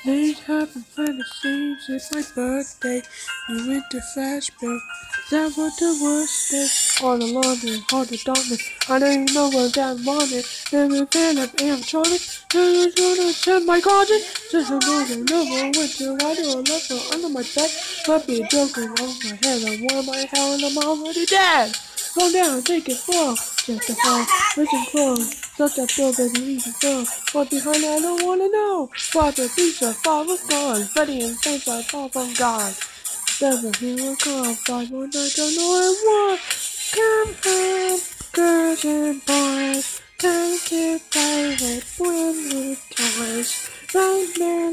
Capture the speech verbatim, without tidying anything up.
Things happen when it seems it's my birthday. You went to Flashbill. That was the worst day. All alone and all the darkness. I don't even know what that wanted. Every fan of animatronic. Never gonna turn my garden. Just another level winter. I do a level under my bed. Might be joking over my head. I want my hell and I'm already dead. Go down, take it slow. Just a fall. Listen close. Such a feel that you even feel. What behind I don't wanna know. What the beats are far from gone. Freddy and Saints are far from God. Never hear a call. Five more nights, don't know it was. Come home, girls and boys. Time to play with winter toys. Nightmare.